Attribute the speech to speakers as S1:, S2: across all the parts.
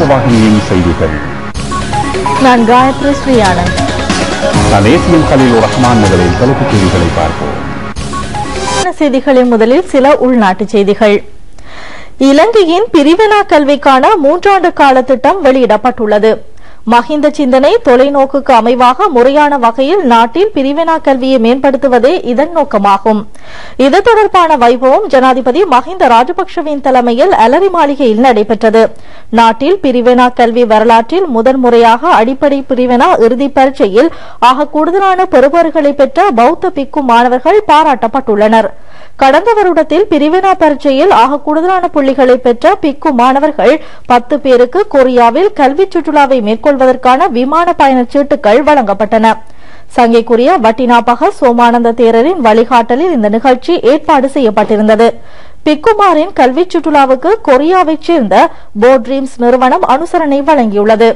S1: ரூபவாகினியின் செய்திகள்.
S2: நான் காயத்ரி ஸ்ரீயானந்த்.
S1: தேசியம் கலீல் ரஹ்மான் நகரில் தலைப்புச் செய்திகளை பார்ப்போம்.
S2: செய்திகளின் முதலில் சில உள்நாட்டு செய்திகள். இலங்கையின் பிரிவினா கல்விக்கான 3 ஆண்டு கால திட்டம் வெளியிடப்பட்டுள்ளது. மஹிந்த சிந்தனை தொலைநோக்குக்கு அமைவாக முறையான வகையில் நாட்டில் பிரிவினா கல்வியை மேம்படுத்துவதே இதன் நோக்கமாகும். இது தொடர்பான வைபவம் ஜனாதிபதி மஹிந்த ராஜபக்சவின் தலைமையில் அலரி மாளிகையில் நடைபெற்றது. நாட்டில் பிரிவினா கல்வி வரலாற்றில் முதன்முறையாக அடிப்படை பிரிவினா இறுதிப் பரீட்சையில் ஆக கூடுதலான பெறுபவர்களை பெற்ற பௌத்த பிக்கு மாணவர்கள் பாராட்டப்பட்டுள்ளனர். கடந்த வருடத்தில் பிரிவினா பரீட்சையில் ஆக கூடுதலான புள்ளிகளை பெற்ற பிக்கு மாணவர்கள் 10 பேருக்கு கொரியாவில் கல்வி சுற்றுலாவை மேற்கொள்வதற்கான விமான பயணச் சீட்டுகள் வழங்கப்பட்டன. சங்கைக்குரிய வட்டினாபக சோமானந்த தேரரின் வழிகாட்டலில் இந்த நிகழ்ச்சி ஏற்பாடு செய்யப்பட்டிருந்தது. பிக்குமாரின் கல்வி சுற்றுலாவுக்கு கொரியாவைச் சேர்ந்த போட்ரீம்ஸ் நிறுவனம் அனுசரணை வழங்கியுள்ளது.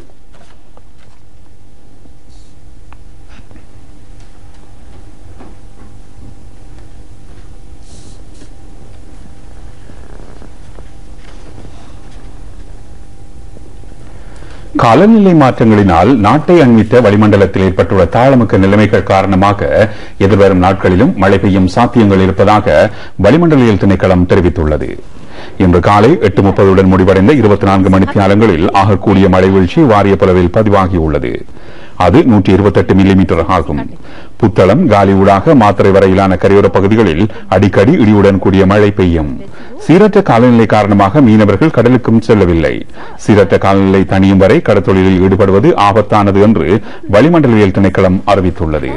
S1: காலநிலை மாற்றங்களினால் நாட்டை அண்மித்த வளிமண்டலத்தில் ஏற்பட்டுள்ள தாளமுக்க நிலைமைகள் காரணமாக எதிர்வரும் நாட்களிலும் மழை பெய்யும் சாத்தியங்கள் இருப்பதாக வளிமண்டலியல் திணைக்களம் தெரிவித்துள்ளது. இன்று காலை 8:30 முடிவடைந்த 24 மணித்தியாலங்களில் ஆகக்கூடிய மழை வீழ்ச்சி வாரிய பளவில் பதிவாகியுள்ளது. அது 128 மில்லிமீட்டர் ஆகும். புத்தளம், காலி ஊடாக மாத்தறை வரையிலான கரையோர பகுதிகளில் அடிக்கடி இடியுடன் கூடிய மழை பெய்யும். சீரற்ற காலநிலை காரணமாக மீனவர்கள் கடலுக்கும் செல்லவில்லை. சீரற்ற காலநிலை தணியும் வரை கடற்தொழிலில் ஈடுபடுவது ஆபத்தானது என்று வளிமண்டலியல் திணைக்களம் அறிவித்துள்ளது.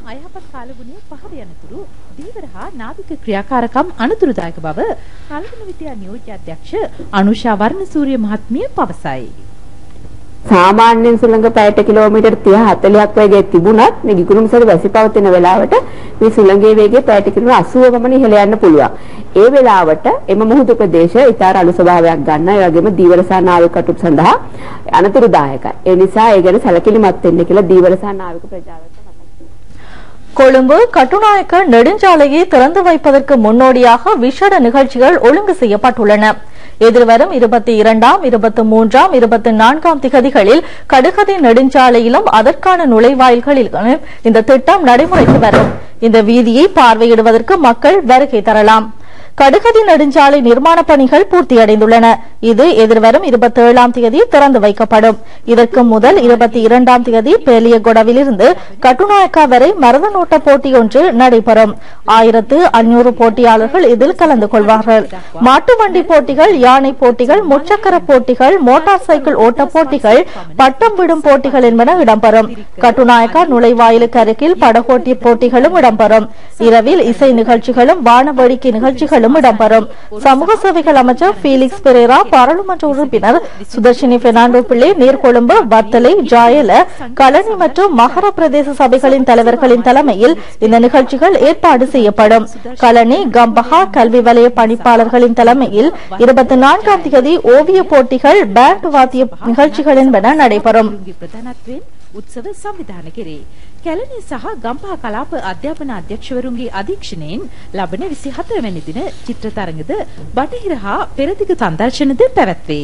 S3: නාවික ක්‍රියාකාරකම් අනතුරුදායක බව කලබන විද්‍යා නියෝජ්‍ය අධ්‍යක්ෂ අනුෂා වර්ණසූරිය මහත්මිය පවසයි.
S4: සාමාන්‍යයෙන් සුළඟ පැයට කිලෝමීටර් 30-40ක් වගේ තිබුණත් මේ ගිගුරුම්සල වැසි පවතින වෙලාවට මේ සුළඟේ වේගය පැයට කිලෝමීටර් 80 ගමන ඉහළ යන්න පුළුවන්. ඒ වෙලාවට එම මුහුදු ප්‍රදේශ ඉතාර අලු ස්වභාවයක් ගන්න. ඒ වගේම දීවරසා නාවික කටුප් සඳහා අනතුරුදායකයි. ඒ නිසා ඒ ගැන සැලකිලිමත් වෙන්න කියලා දීවරසා නාවික ප්‍රජාවට
S2: கொழும்பு கட்டுநாயக்க நெடுஞ்சாலையை திறந்து வைப்பதற்கு முன்னோடியாக விசேட நிகழ்ச்சிகள் ஒழுங்கு செய்யப்பட்டுள்ளன. எதிர்வரும் 22ஆம், 23ஆம், 24ஆம் திகதிகளில் கடுகதை நெடுஞ்சாலையிலும் அதற்கான நுழைவாயில்களிலும் இந்த திட்டம் நடைமுறைக்கு வரும். இந்த வீதியை பார்வையிடுவதற்கு மக்கள் வருகை தரலாம். கடுகதி நெடுஞ்சாலை நிர்மாண பணிகள் பூர்த்தியடைந்துள்ளன. இது எதிர்வரும் 27ஆம் தேதி திறந்து வைக்கப்படும். இதற்கு முதல் 22ஆம் தேதி பேலியகொடவிலிருந்து கட்டுநாயக்கா வரை மரதனோட்ட போட்டி ஒன்று நடைபெறும். 1500 போட்டியாளர்கள் இதில் கலந்து கொள்வார்கள். மாட்டு வண்டி போட்டிகள், யானை போட்டிகள், முச்சக்கர போட்டிகள், மோட்டார் சைக்கிள் ஓட்ட போட்டிகள், பட்டம் விடும் போட்டிகள் என்பன இடம்பெறும். கட்டுநாயக்கா நுழைவாயிலுக்கு அருகில் படகோட்டி போட்டிகளும் இடம்பெறும். இரவில் இசை நிகழ்ச்சிகளும் வானவேடிக்கை நிகழ்ச்சிகளும் இடம்பெறும். சமூக சேவைகள் அமைச்சர் பீலிக்ஸ் பெரேரா, பாராளுமன்ற உறுப்பினர் சுதர்ஷினி பெர்னாண்டோ பிள்ளை, நீர்கொழும்பு, வத்தலை, ஜாயல, கலனி மற்றும் மகர பிரதேச சபைகளின் தலைவர்களின் தலைமையில் இந்த நிகழ்ச்சிகள் ஏற்பாடு செய்யப்படும். கலனி, கம்பஹா கல்வி வலய பணிப்பாளர்களின் தலைமையில் 24ஆம் தேதி ஓவிய போட்டிகள், பேண்ட் வாத்திய நிகழ்ச்சிகள் என்பன நடைபெறும்.
S3: උත්සව සංවිධානය කෙරේ. කැලණි සහ ගම්පහ කලාප අධ්‍යාපන අධ්‍යක්ෂවරුන්ගේ අධීක්ෂණයෙන් ලබන 24 වැනි දින චිත්‍ර තරඟද බටහිර හා පෙරදිග සම්දර්ශනද පැවැත්වේ.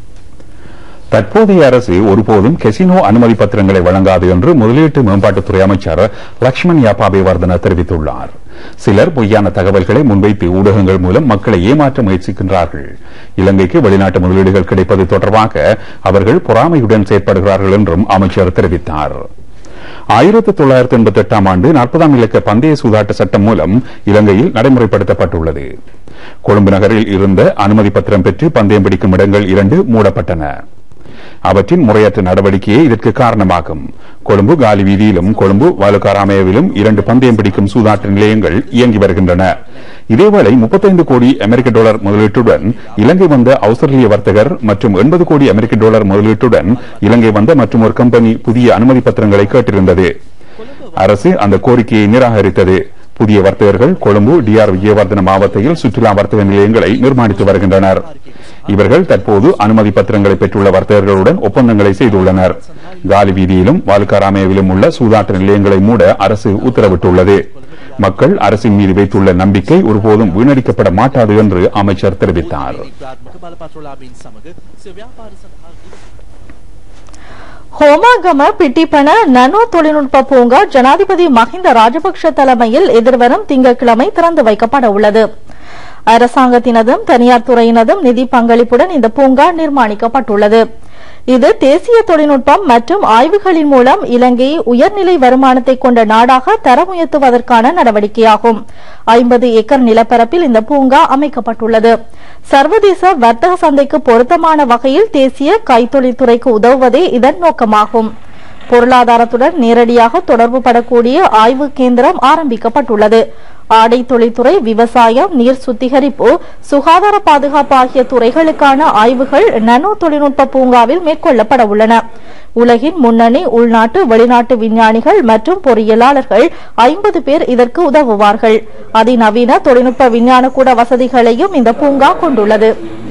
S1: தற்போதைய அரசு ஒருபோதும் கெசினோ அனுமதி பத்திரங்களை வழங்காது என்று முதலீட்டு மேம்பாட்டுத்துறை அமைச்சர் லக்ஷ்மண் யாபாபேவர்தன தெரிவித்துள்ளார். சிலர் பொய்யான தகவல்களை முன்வைத்து ஊடகங்கள் மூலம் மக்களை ஏமாற்ற முயற்சிக்கின்றார்கள். இலங்கைக்கு வெளிநாட்டு முதலீடுகள் கிடைப்பது தொடர்பாக அவர்கள் பொறாமையுடன் செயற்படுகிறார்கள் என்றும் அமைச்சர் தெரிவித்தார். 1988ஆம் ஆண்டு 40ஆம் இலக்க பந்தய சூதாட்ட சட்டம் மூலம் இலங்கையில் நடைமுறைப்படுத்தப்பட்டுள்ளது. கொழும்பு நகரில் இருந்த அனுமதி பத்திரம் பெற்று பந்தயம் பிடிக்கும் இடங்கள் 2 மூடப்பட்டன. அவற்றின் முறையற்ற நடவடிக்கையே இதற்கு காரணமாகும். கொழும்பு காலி வீதியிலும் கொழும்பு வாலுகாராமேவிலும் 2 பந்தயம் பிடிக்கும் சூதாட்ட நிலையங்கள் இயங்கி வருகின்றன. இதேவேளை 35 கோடி அமெரிக்க டாலர் முதலீட்டுடன் இலங்கை வந்த ஆஸ்திரேலிய வர்த்தகர் மற்றும் 80 கோடி அமெரிக்க டாலர் முதலீட்டுடன் இலங்கை வந்த மற்றும் ஒரு கம்பெனி புதிய அனுமதி பத்திரங்களை கேட்டிருந்தது. அரசு அந்த கோரிக்கையை நிராகரித்தது. புதிய வர்த்தகர்கள் கொழும்பு டிஆர் விஜயவர்தன மாவட்டத்தில் சுற்றுலா வர்த்தக நிலையங்களை நிர்மாணித்து வருகின்றனர். இவர்கள் தற்போது அனுமதி பத்திரங்களை பெற்றுள்ள வர்த்தகர்களுடன் ஒப்பந்தங்களை செய்துள்ளனர். காலி வீதியிலும் வாலுகாராமேவிலும் உள்ள சூதாட்ட நிலையங்களை மூட அரசு உத்தரவிட்டுள்ளது. மக்கள் அரசின் மீது வைத்துள்ள நம்பிக்கை ஒருபோதும் வீணடிக்கப்பட மாட்டாது என்று அமைச்சர் தெரிவித்தார்.
S2: ஹோமாகம பிட்டிப்பன நனோ தொழில்நுட்ப பூங்கா ஜனாதிபதி மஹிந்த ராஜபக்ஷ தலைமையில் எதிர்வரும் திங்கட்கிழமை திறந்து வைக்கப்பட உள்ளது. அரசாங்கத்தினதும் தனியார் துறையினதும் நிதி பங்களிப்புடன் இந்த பூங்கா நிர்மாணிக்கப்பட்டுள்ளது. இது தேசிய தொழில்நுட்பம் மற்றும் ஆய்வுகளின் மூலம் இலங்கையை உயர்நிலை வருமானத்தை கொண்ட நாடாக தரம் உயர்த்துவதற்கான நடவடிக்கையாகும். 50 ஏக்கர் நிலப்பரப்பில் இந்த பூங்கா அமைக்கப்பட்டுள்ளது. சர்வதேச வர்த்தக சந்தைக்கு பொருத்தமான வகையில் தேசிய கைத்தொழில்துறைக்கு உதவுவதே இதன் நோக்கமாகும். பொருளாதாரத்துடன் நேரடியாக தொடர்பு படக்கூடிய ஆய்வு கேந்திரம் ஆரம்பிக்கப்பட்டுள்ளது. ஆடை தொழில்துறை, விவசாயம், நீர் சுத்திகரிப்பு, சுகாதார பாதுகாப்பு ஆகிய துறைகளுக்கான ஆய்வுகள் நனோ தொழில்நுட்ப பூங்காவில் மேற்கொள்ளப்பட உள்ளன. உலகின் முன்னணி உள்நாட்டு வெளிநாட்டு விஞ்ஞானிகள் மற்றும் பொறியியலாளர்கள் 50 பேர் இதற்கு உதவுவார்கள். அதிநவீன தொழில்நுட்ப விஞ்ஞான கூட வசதிகளையும் இந்த பூங்கா கொண்டுள்ளது.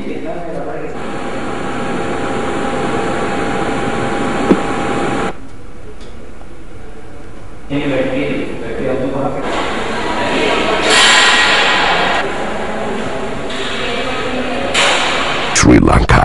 S1: Sri Lanka.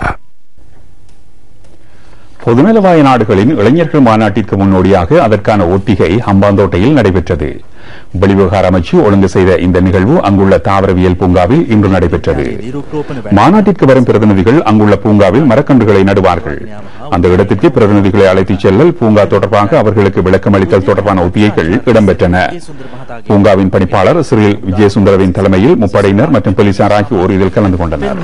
S1: பொதுநலவாய நாடுகளின் இளைஞர்கள் மாநாட்டிற்கு முன்னோடியாக அதற்கான ஒத்திகை ஹம்பாந்தோட்டையில் நடைபெற்றது. வெளிவிவகார அமைச்சு ஒழுங்கு செய்த இந்த நிகழ்வு அங்குள்ள தாவரவியல் பூங்காவில் இன்று நடைபெற்றது. மாநாட்டிற்கு வரும் பிரதிநிதிகள் அங்குள்ள பூங்காவில் மரக்கன்றுகளை நடுவார்கள். அந்த இடத்திற்கு பிரதிநிதிகளை அழைத்துச் செல்லல், பூங்கா தொடர்பாக அவர்களுக்கு விளக்கம் அளித்தல் தொடர்பான ஒத்திகைகள் இடம்பெற்றன. பூங்காவின் பணிப்பாளர் சிறில் விஜயசுந்தரவின் தலைமையில் முப்படையினர் மற்றும் போலீசார் ஆகியோர் இதில் கலந்து கொண்டனர்.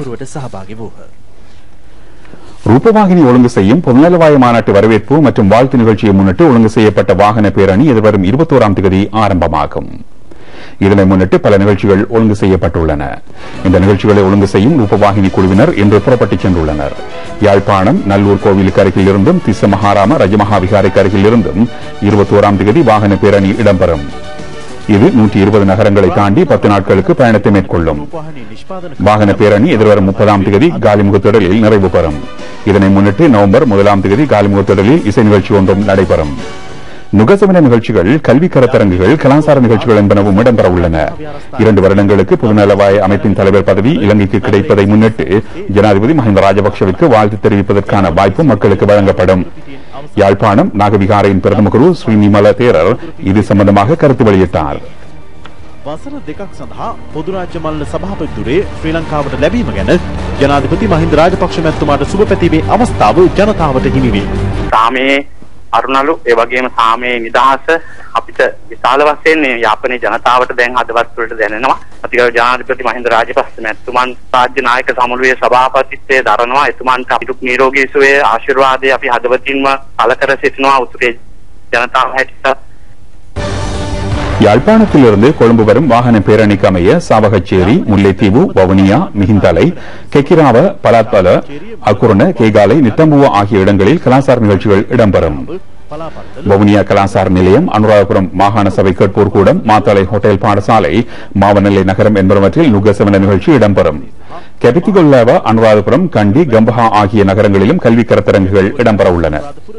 S1: ரூபவாகினி ஒழுங்கு செய்யும் பொதுநலவாய மாநாட்டு வரவேற்பு மற்றும் வாழ்த்து நிகழ்ச்சியை முன்னிட்டு ஒழுங்கு செய்யப்பட்ட வாகன பேரணி எதிர்வரும் 21ஆம் தேதி ஆரம்பமாகும். இதனை முன்னிட்டு பல நிகழ்ச்சிகள் ஒழுங்கு செய்யப்பட்டுள்ளன. இந்த நிகழ்ச்சிகளை ஒழுங்கு செய்யும் ரூபவாகினி குழுவினர் இன்று புறப்பட்டுச் சென்றுள்ளனர். யாழ்ப்பாணம் நல்லூர் கோவிலுக்கு அருகில் இருந்தும் திஸ்ஸ மகாராம ரஜமஹா விகாரைக்கு அருகில் இருந்தும் 21ஆம் தேதி வாகன பேரணி இடம்பெறும். இது 120 நகரங்களை தாண்டி 10 நாட்களுக்கு பயணத்தை மேற்கொள்ளும். வாகன பேரணி எதிர்வரும் 30ஆம் தேதி காலிமுகத்திடலில் நிறைவு பெறும். இதனை முன்னிட்டு நவம்பர் 1ஆம் தேதி காலிமுகத்திடலில் இசை நிகழ்ச்சி ஒன்றும் நடைபெறும். நுகசவன நிகழ்ச்சிகள், கல்வி கருத்தரங்குகள், கலாசார நிகழ்ச்சிகள் என்பனவும் இடம்பெற உள்ளன. 2 வருடங்களுக்கு பொதுநலவாய அமைப்பின் தலைவர் பதவி இலங்கைக்கு கிடைப்பதை முன்னிட்டு ஜனாதிபதி மஹிந்த ராஜபக்ஷவிற்கு வாழ்த்து தெரிவிப்பதற்கான வாய்ப்பு மக்களுக்கு வழங்கப்படும். யாழ்ப்பாணம் நாகவிகாரையின் பிரதம குரு ஸ்ரீ நிமல தேரர் இது சம்பந்தமாக கருத்து வெளியிட்டார்.
S5: වසර දෙකක් සඳහා පොදු රාජ්‍ය මණ්ඩල සභාපතිතුරේ ශ්‍රී ලංකාවට ලැබීම ගැන ජනාධිපති මහින්ද රාජපක්ෂ මැතිතුමාට සුබ පැතීමේ අවස්ථාව ජනතාවට හිමි වේ.
S6: සාමයේ අරුණලු ඒ වගේම සාමයේ නිදහස අපිට විශාල වශයෙන් යාපනයේ ජනතාවට දැන් අදවත් වලට දැනෙනවා. අතිගරු ජනාධිපති මහින්ද රාජපක්ෂ මැතිතුමන් රාජ්‍ය නායක සමුළුවේ සභාපතිත්වයේ දරනවා. එතුමන්ට අපිට නිරෝගී සුවය ආශිර්වාදය අපි හදවතින්ම පළ කර සිටිනවා උතුරේ ජනතාව හැටියට.
S1: யாழ்ப்பாணத்திலிருந்து கொழும்பு வரும் வாகன பேரணிக்கு அமைய சாவகச்சேரி, முல்லைத்தீவு, வவுனியா, மிகிந்தலை, கெக்கிராவ, பலாத்பல, அக்குரண, கேகாலை, நித்தம்புவ ஆகிய இடங்களில் கலாசார நிகழ்ச்சிகள் இடம்பெறும். வவுனியா கலாசார நிலையம், அனுராதபுரம் மாகாண சபை கேட்போர் கூடம், மாத்தளை ஹோட்டல் பாடசாலை, மாவனல்லை நகரம் என்பவற்றில் நுகசவன நிகழ்ச்சி இடம்பெறும். கெபித்திகொல்லாவ, அனுராதபுரம், கண்டி, கம்பஹா ஆகிய நகரங்களிலும் கல்வி கருத்தரங்குகள் இடம்பெற உள்ளன.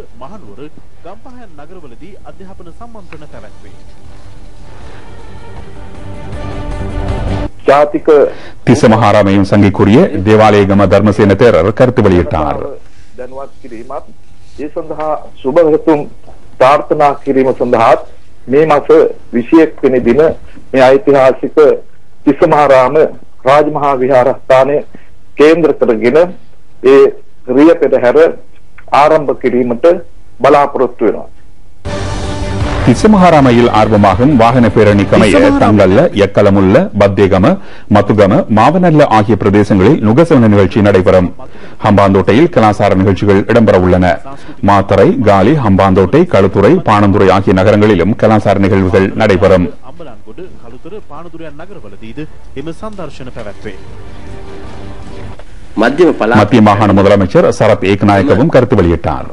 S1: திஸ்ஸ மகாராமையும் சங்கிக்குரிய தேவாலயகம தர்மசேன தேரர் கருத்து வெளியிட்டார்.
S7: ඒ සඳහා සුබවතුම් ප්‍රාර්ථනා කිරීම සඳහා මේ මාස 21 වෙනි දින මේ ඓතිහාසික තිස්ස මහාරාම රාජමහා විහාරස්ථානයේ කේන්ද්‍ර කරගෙන ඒ රිය පෙරහැර ආරම්භ කිරීමට බලාපොරොත්තු වෙනවා.
S1: திஸ்ஸ மகாராமையில் ஆர்வமாகும் வாகன பேரணிக்கமைய தங்கல்ல, எக்கலமுல்ல, பத்தேகம, மத்துகம, மாவனல்ல ஆகிய பிரதேசங்களில் நுகசவன நிகழ்ச்சி நடைபெறும். ஹம்பாந்தோட்டையில் கலாசார நிகழ்ச்சிகள் இடம்பெற உள்ளன. மாத்தரை, காலி, ஹம்பாந்தோட்டை, களுத்துறை, பாணந்துறை ஆகிய நகரங்களிலும் கலாசார நிகழ்வுகள் நடைபெறும். மத்திய மாகாண முதலமைச்சர் சரத் ஏக்நாயக்கவும் கருத்து வெளியிட்டார்.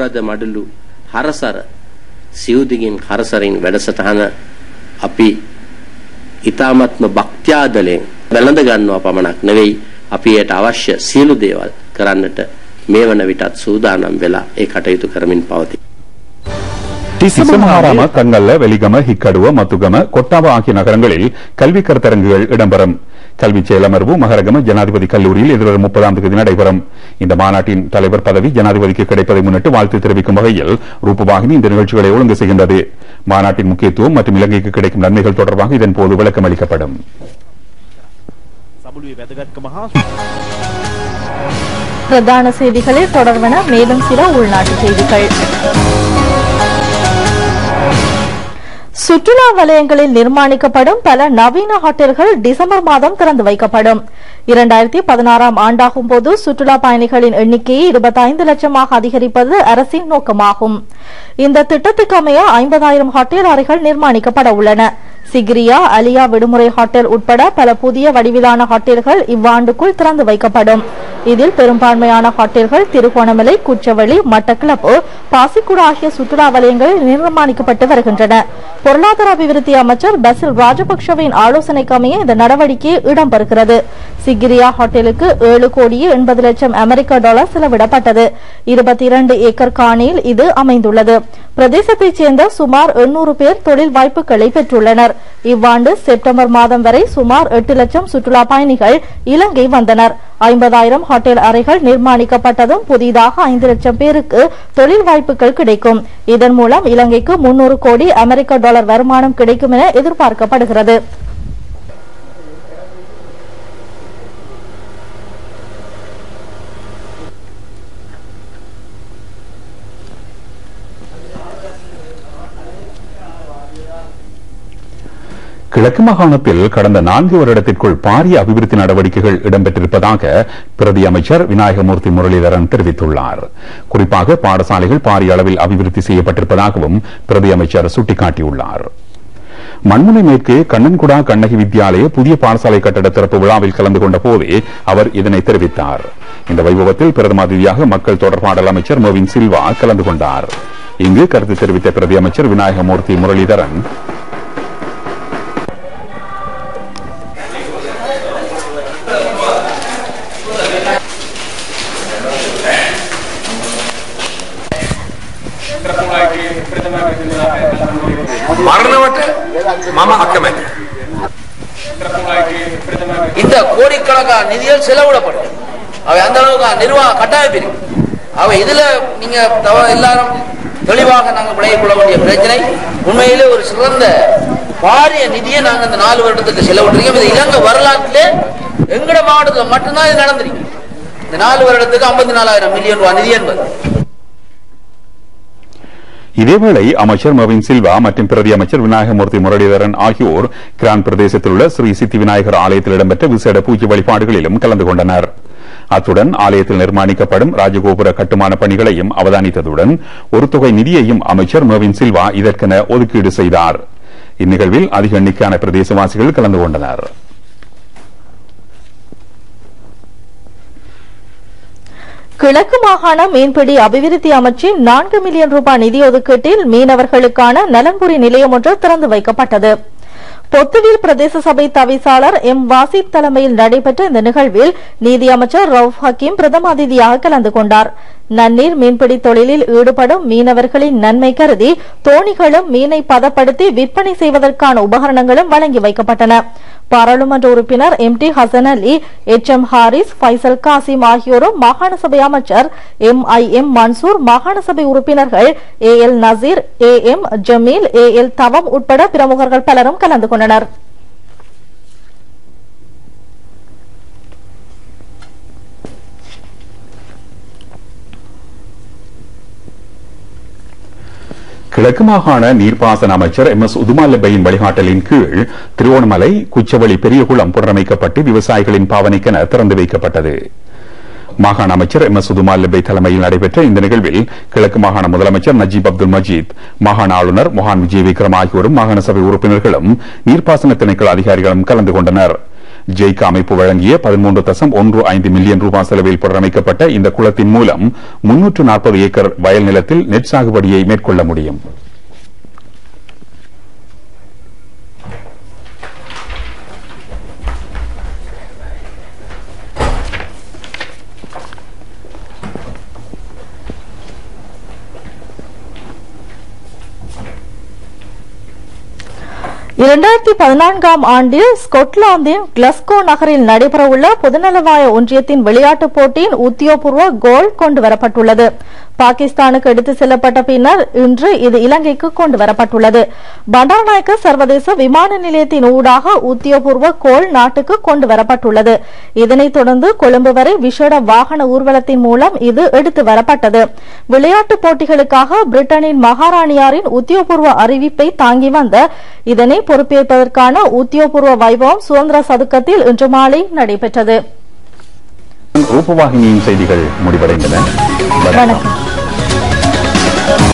S8: සිවුදිගින් හරසරින් වැඩසටහන අපි ඊ타මත්ම භක්ත්‍යාදලෙන් වැළඳ ගන්නවා පමණක් නෙවෙයි අපි ඒට අවශ්‍ය සියලු දේවල් කරන්නට මේ වන විටත් සූදානම් වෙලා ඒ කටයුතු කරමින් පවතී.
S1: திசமஹாராம தங்கல்ல வெலிகம ஹிக்கடுவ மத்துகம கொட்டாவ ஆகிய நகரங்களில் கல்வி கருத்தரங்குகள் இடம்பெறும். கல்வி செயலமர்வு மகரகம ஜனாதிபதி கல்லூரியில் எதிர்வரும் 30ஆம் தேதி நடைபெறும். இந்த மாநாட்டின் தலைவர் பதவி ஜனாதிபதிக்கு கிடைப்பதை முன்னிட்டு வாழ்த்து தெரிவிக்கும் வகையில் ரூபவாகினி இந்த நிகழ்ச்சிகளை ஒழுங்கு செய்கின்றது. மாநாட்டின் முக்கியத்துவம் மற்றும் இலங்கைக்கு கிடைக்கும் நன்மைகள் தொடர்பாக இதன்போது விளக்கம் அளிக்கப்படும்.
S2: பிரதான செய்திகளில் தொடர்வன மேலும் சில உள்நாட்டு செய்திகள். சுற்றுலா வலயங்களில் நிர்மாணிக்கப்படும் பல நவீன ஹோட்டல்கள் டிசம்பர் மாதம் திறந்து வைக்கப்படும். 2016ஆம் ஆண்டாகும் போது சுற்றுலா பயணிகளின் எண்ணிக்கையை 25 லட்சமாக அதிகரிப்பது அரசின் நோக்கமாகும். இந்த திட்டத்துக்கு அமைய 50,000 ஹோட்டல் அறைகள் நிர்மாணிக்கப்பட உள்ளன. சிகிரியா, அலியா விடுமுறை ஹோட்டல் உட்பட பல புதிய வடிவிலான ஹோட்டல்கள் இவ்வாண்டுக்குள் திறந்து வைக்கப்படும். இதில் பெரும்பான்மையான ஹோட்டல்கள் திருகோணமலை, குச்சவெளி, மட்டக்களப்பு, பாசிக்குடா ஆகிய சுற்றுலா வலயங்களில் நிர்மாணிக்கப்பட்டு வருகின்றன. பொருளாதார அபிவிருத்தி அமைச்சர் பசில் ராஜபக்சவின் ஆலோசனைக்கு அமைய இந்த நடவடிக்கை இடம்பெறுகிறது. சிகிரியா ஹோட்டலுக்கு 7 கோடியே 80 லட்சம் அமெரிக்க டாலர் செலவிடப்பட்டது. 22 ஏக்கர் காணியில் இது அமைந்துள்ளது. பிரதேசத்தைச் சேர்ந்த சுமார் 800 பேர் தொழில் வாய்ப்புகளை பெற்றுள்ளனர். இவ்வாண்டு செப்டம்பர் மாதம் வரை சுமார் 8 லட்சம் சுற்றுலா பயணிகள் இலங்கை வந்தனர். 50,000 ஹோட்டல் அறைகள் நிர்மாணிக்கப்பட்டதும் புதிதாக 5 லட்சம் பேருக்கு தொழில் வாய்ப்புகள் கிடைக்கும். இதன் மூலம் இலங்கைக்கு 300 கோடி அமெரிக்க டாலர் வருமானம் கிடைக்கும் என எதிர்பார்க்கப்படுகிறது.
S1: கிழக்கு மாகாணத்தில் கடந்த 4 வருடத்திற்குள் பாரிய அபிவிருத்தி நடவடிக்கைகள் இடம்பெற்றிருப்பதாக பிரதி அமைச்சர் விநாயகமூர்த்தி முரளிதரன் தெரிவித்துள்ளார். குறிப்பாக பாடசாலைகள் பாரிய அளவில் அபிவிருத்தி செய்யப்பட்டிருப்பதாகவும் பிரதி அமைச்சர் சுட்டிக்காட்டியுள்ளார். மண்முனை மேற்கு கண்ணன்குடா கண்ணகி வித்யாலய புதிய பாடசாலை கட்டட திறப்பு விழாவில் கலந்து கொண்ட போதே அவர் இதனை தெரிவித்தார். இந்த வைபவத்தில் பிரதம அதிதியாக மக்கள் தொடர்பாடல் அமைச்சர் மோவின் சில்வா கலந்து கொண்டார். இங்கு கருத்து தெரிவித்த பிரதி அமைச்சர் விநாயகமூர்த்தி முரளிதரன்,
S9: இந்த கோடிக்கணக்கான நிதிகள் செலவிடப்படும். அவை அந்த அளவுக்கு நிர்வாக கட்டமைப்பு இருக்கு. அவை இதுல நீங்க எல்லாரும் தெளிவாக நாங்கள் விளைய கொள்ள வேண்டிய பிரச்சனை, உண்மையிலே ஒரு சிறந்த பாரிய நிதியை நாங்கள் இந்த 4 வருடத்துக்கு செலவிட்டிருக்கோம். இது இலங்கை வரலாற்றிலே எங்கட மாவட்டத்தில் மட்டும்தான் இது நடந்திருக்கு. இந்த 4 வருடத்துக்கு 54,000 மில்லியன் ரூபாய் நிதி என்பது.
S1: இதேவேளை அமைச்சர் மவின் சில்வா மற்றும் பிரதி அமைச்சர் விநாயகமூர்த்தி முரளிதரன் ஆகியோர் கிரான் பிரதேசத்தில் உள்ள ஸ்ரீ சித்தி விநாயகர் ஆலயத்தில் இடம்பெற்ற விசேட பூஜை வழிபாடுகளிலும் கலந்து கொண்டனர். அத்துடன் ஆலயத்தில் நிர்மாணிக்கப்படும் ராஜகோபுர கட்டுமான பணிகளையும் அவதானித்ததுடன் ஒரு தொகை நிதியையும் அமைச்சர் மவின் சில்வா இதற்கென ஒதுக்கீடு செய்தார். இந்நிகழ்வில் அதிக எண்ணிக்கையான பிரதேசவாசிகள் கலந்து கொண்டனர்.
S2: கிழக்கு மாகாண மீன்பிடி அபிவிருத்தி அமைச்சின் 4 மில்லியன் ரூபாய் நிதி ஒதுக்கீட்டில் மீனவர்களுக்கான நலன்புரி நிலையம் ஒன்று திறந்து வைக்கப்பட்டது. பொத்துவில் பிரதேச சபை தவிசாளர் எம் வாசித் தலைமையில் நடைபெற்ற இந்த நிகழ்வில் நீதி அமைச்சர் ரவுப் ஹக்கீம் பிரதம அதிதியாக கலந்து கொண்டார். நன்னீர் மீன்பிடி தொழிலில் ஈடுபடும் மீனவர்களின் நன்மை கருதி தோணிகளும் மீனை பதப்படுத்தி விற்பனை செய்வதற்கான உபகரணங்களும் வழங்கி வைக்கப்பட்டன. பாராளுமன்ற உறுப்பினர் MT ஹசன் அலி, HM ஹாரிஸ், ஃபைசல் காசிம் ஆகியோரும் மாகாண சபை அமைச்சர் MIM மன்சூர், மாகாண சபை உறுப்பினர்கள் AL Nazeer, AM Jameel, AL தவம் உட்பட பிரமுகர்கள் பலரும் கலந்து கொண்டனர்.
S1: கிழக்கு மாகாண நீர்ப்பாசன அமைச்சர் MS உதுமாலெபையின் வழிகாட்டலின் கீழ் திருவோணமலை குச்சவெளி பெரியகுளம் புனரமைக்கப்பட்டு விவசாயிகளின் பாவனைக்கென திறந்து வைக்கப்பட்டது. மாகாண அமைச்சர் MS உதுமாலெபை தலைமையில் நடைபெற்ற இந்த நிகழ்வில் கிழக்கு மாகாண முதலமைச்சர் நஜீப் அப்துல் மஜீத், மாகாண ஆளுநர் மொஹான் விஜய் விக்ரம் ஆகியோரும் மாகாண சபை உறுப்பினர்களும் நீர்ப்பாசன திணைக்கள அதிகாரிகளும் கலந்து கொண்டனர். ஜெய்கா அமைப்பு வழங்கிய 13.15 மில்லியன் ரூபாய் செலவில் புனரமைக்கப்பட்ட இந்த குளத்தின் மூலம் 340 ஏக்கர் வயல் நிலத்தில் நெற் சாகுபடியை மேற்கொள்ள முடியும்.
S2: 2014ஆம் ஆண்டில் ஸ்கொட்லாந்தின் கிளஸ்கோ நகரில் நடைபெறவுள்ள பொதுநலவாய ஒன்றியத்தின் விளையாட்டுப் போட்டியின் உத்தியோகபூர்வ கோல் கொண்டுவரப்பட்டுள்ளது. பாகிஸ்தானுக்கு எடுத்துச் செல்லப்பட்ட பின்னர் இன்று இது இலங்கைக்கு கொண்டுவரப்பட்டுள்ளது. பண்டாரநாயக்க சர்வதேச விமான நிலையத்தின் ஊடாக உத்தியோகபூர்வ கோல் நாட்டுக்கு கொண்டுவரப்பட்டுள்ளது. இதனைத் தொடர்ந்து கொழும்பு வரை விசேட வாகன ஊர்வலத்தின் மூலம் இது எடுத்து வரப்பட்டது. விளையாட்டுப் போட்டிகளுக்காக பிரிட்டனின் மகாராணியாரின் உத்தியோகபூர்வ அறிவிப்பை தாங்கி வந்த இதனை பொறுப்பேற்பதற்கான உத்தியோகபூர்வ வைபவம் சுதந்திர சதுக்கத்தில் இன்று மாலை நடைபெற்றது.
S1: ரூபவாகினியின் செய்திகள் முடிவடைந்தன.
S2: வணக்கம்.